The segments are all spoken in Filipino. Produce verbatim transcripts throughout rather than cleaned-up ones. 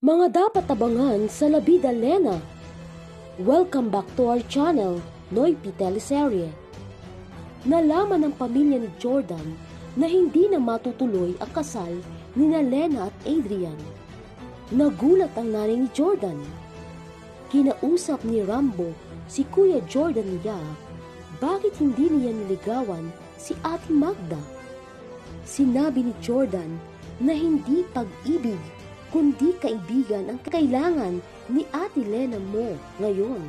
Mga dapat abangan sa La Vida, Lena. Welcome back to our channel, Noypi Teleserye. Nalaman ng pamilya ni Jordan na hindi na matutuloy ang kasal ni Lena at Adrian. Nagulat ang nanay ni Jordan. Kinausap ni Rambo si Kuya Jordan niya bakit hindi niya niligawan si Ate Magda. Sinabi ni Jordan na hindi pag-ibig kundi kaibigan ang kailangan ni Ate Lena mo ngayon.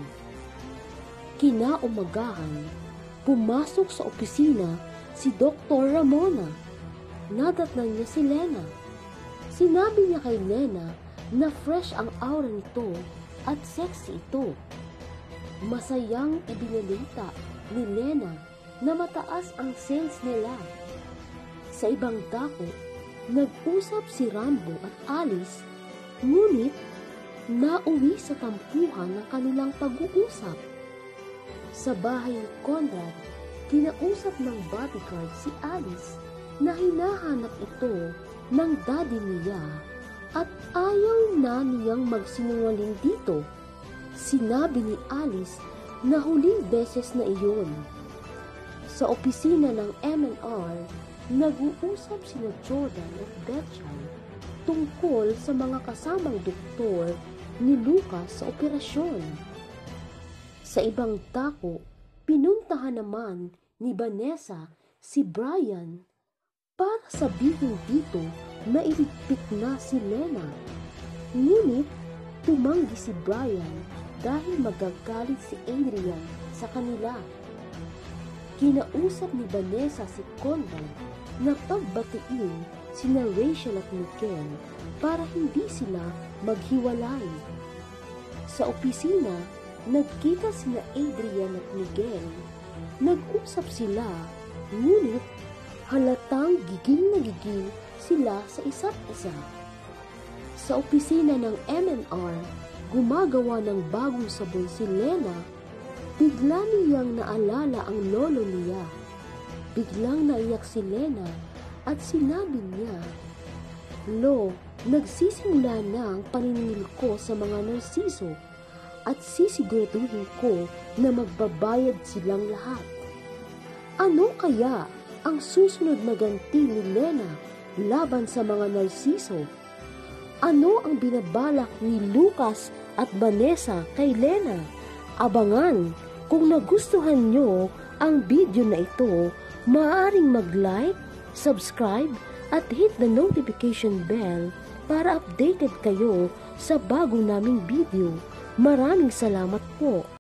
Kinaumagahan, pumasok sa opisina si Doktor Ramona. Nadatnan niya si Lena. Sinabi niya kay Lena na fresh ang aura nito at sexy ito. Masayang ibinalita ni Lena na mataas ang sales nila. Sa ibang dako, nag-usap si Rambo at Alice, ngunit nauwi sa tampuhan ng kanilang pag-uusap. Sa bahay ni Conrad, kinausap ng bodyguard si Alice na hinahanap ito ng daddy niya at ayaw na niyang magsinungaling dito. Sinabi ni Alice na huling beses na iyon. Sa opisina ng M and R, nag-uusap sina Jordan at Betchan tungkol sa mga kasamang doktor ni Lucas sa operasyon. Sa ibang dako, pinuntahan naman ni Vanessa si Brian para sabihin dito na iligpit na si Lena. Ngunit tumanggi si Brian dahil magagalit si Adrian sa kanila. Kinausap ni Vanessa si Conrad na pagbatiin sina Rachel at Miguel para hindi sila maghiwalay. Sa opisina, nagkita sina Adrian at Miguel. Nag-usap sila, ngunit halatang gigil na gigil sila sa isa't isa. Sa opisina ng M and R, gumagawa ng bagong sabon si Lena. Bigla niyang naalala ang lolo niya. Biglang naiyak si Lena at sinabi niya, "Lo, nagsisimula na ang paniningil ko sa mga narsiso at sisiguraduhin ko na magbabayad silang lahat." Ano kaya ang susunod na ganti ni Lena laban sa mga narsiso? Ano ang binabalak ni Lucas at Vanessa kay Lena? Abangan! Kung nagustuhan nyo ang video na ito, maaaring mag-like, subscribe, at hit the notification bell para updated kayo sa bago naming video. Maraming salamat po!